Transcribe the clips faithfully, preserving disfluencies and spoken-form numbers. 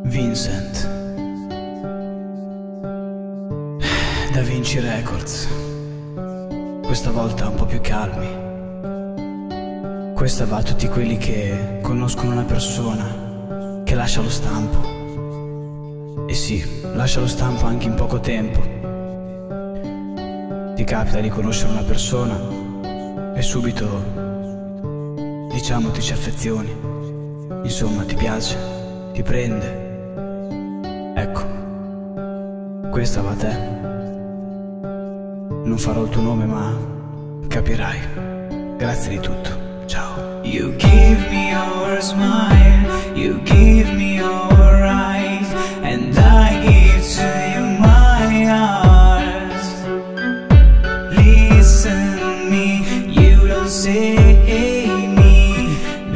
Vincent, Da Vinci Records. Questa volta un po' più calmi. Questa va a tutti quelli che conoscono una persona che lascia lo stampo. E sì, lascia lo stampo anche in poco tempo. Ti capita di conoscere una persona e subito, diciamo, ti ci affezioni. Insomma, ti piace, ti prende. Ecco, questa va a te. Non farò il tuo nome, ma capirai. Grazie di tutto. Ciao. You give me your smile, you give me your eyes, and I give to you my heart. Listen me, you don't say me,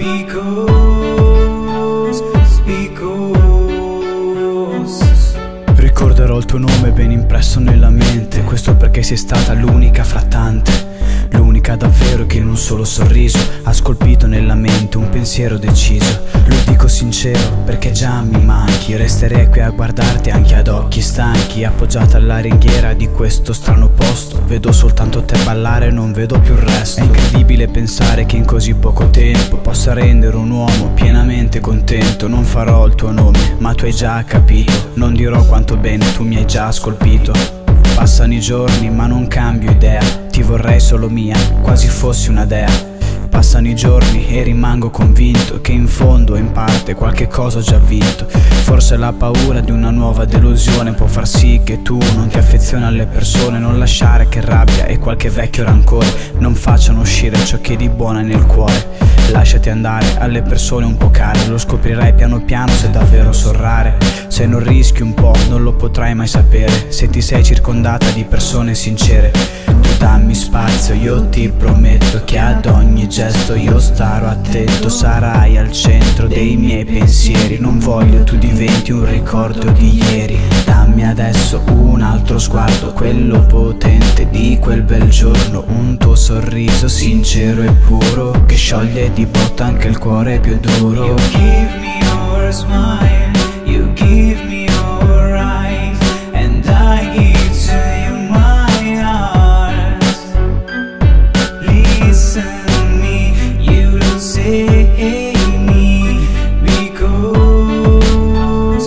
because, because Ricorderò il tuo nome ben impresso nella mente. Questo perché sei stata l'unica fra tante, l'unica davvero che in un solo sorriso ha scolpito nella mente un pensiero deciso. Lo dico sincero perché già mi manchi. Resterei qui a guardarti anche ad occhi stanchi, appoggiata alla ringhiera di questo strano posto. Vedo soltanto te ballare, non vedo più il resto. È incredibile pensare che in così poco tempo possa rendere un uomo pienamente contento. Non farò il tuo nome, ma tu hai già capito. Non dirò quanto bene tu mi hai già scolpito. Passano i giorni ma non cambio idea, ti vorrei solo mia, quasi fossi una dea. Passano i giorni e rimango convinto che in fondo, in parte, qualche cosa ho già vinto. Forse la paura di una nuova delusione può far sì che tu non ti affezioni alle persone. Non lasciare che rabbia e qualche vecchio rancore non facciano uscire ciò che di buono è nel cuore. Lasciati andare alle persone un po' care, lo scoprirai piano piano se davvero so rare. Se non rischi un po' non lo potrai mai sapere, se ti sei circondata di persone sincere. Tu dammi spazio, io ti prometto che ad ogni gesto io starò attento. Sarai al centro dei miei pensieri, non voglio tu diventi un ricordo di ieri. Dammi adesso un altro sguardo, quello potente di quel bel giorno. Un tuo sorriso sincero e puro che scioglie di botta anche il cuore più duro. You give me your smile, you give me your eyes, and I give to you my heart. Listen me, you don't say me, because,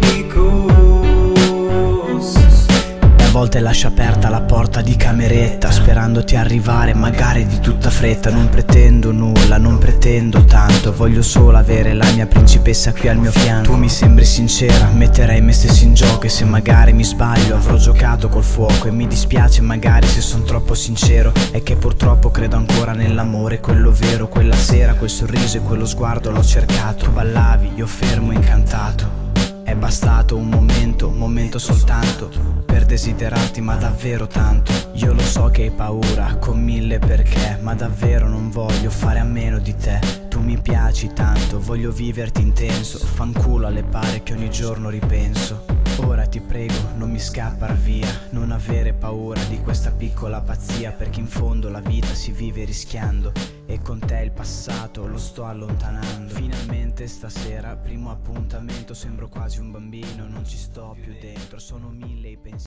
because A volte lascio aperta la porta di cameretta, sperandoti arrivare magari di tutta fretta. Non pretendo nulla, non pretendo tanto, voglio solo avere la mia principessa qui al mio fianco. Tu mi sembri sincera, metterei me stesso in gioco, e se magari mi sbaglio avrò giocato col fuoco. E mi dispiace magari se son troppo sincero, è che purtroppo credo ancora nell'amore, quello vero. Quella sera quel sorriso e quello sguardo l'ho cercato. Tu ballavi, io fermo incantato. È bastato un momento, un momento soltanto, per desiderarti ma davvero tanto. Io lo so che hai paura, con mille perché, ma davvero non voglio fare a meno di te. Tu mi piaci tanto, voglio viverti intenso. Fanculo alle pare che ogni giorno ripenso. Ora ti prego, non mi scappar via, non avere paura di questa piccola pazzia, perché in fondo la vita si vive rischiando, e con te il passato lo sto allontanando. Finalmente stasera, primo appuntamento, sembro quasi un bambino, non ci sto più dentro, sono mille i pensieri.